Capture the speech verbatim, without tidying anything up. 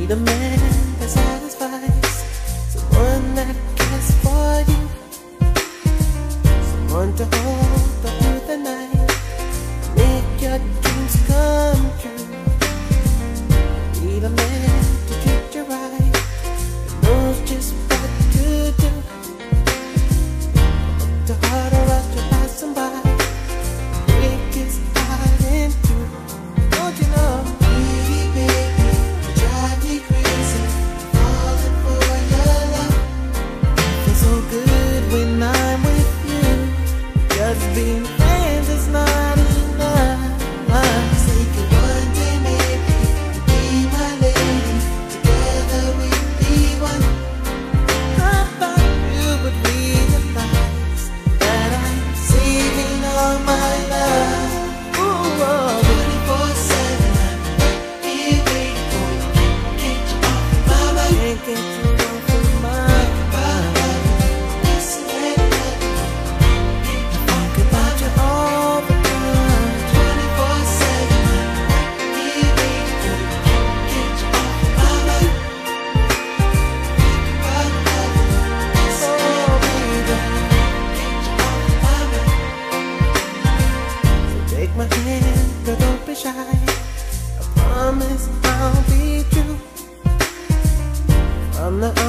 need a man that satisfies, someone that cares for you, someone to hold up through the night, make your dreams come true. Need a man to treat you right, that knows just what to do. The heart or else you're passing by, break his heart in two. Don't you know? Pretty baby, you drive me crazy, falling for your love. Feels so good when I'm with you. Just being friends is not enough. Say good one day maybe, you be my lady, together we'd be one. I thought you would realize that I'm saving all my love. Ooh, oh. twenty-four seven, I'm here waiting for you. Can't get you off my mind. Can't get you off of my mind. Listen and love. Think about you all the time. twenty-four seven, I'm here waiting for you. Can't get you off my mind. Think about love. Listen and love. Can't get you off my mind. So take my hand, girl, don't be shy. I promise I'll be true. From the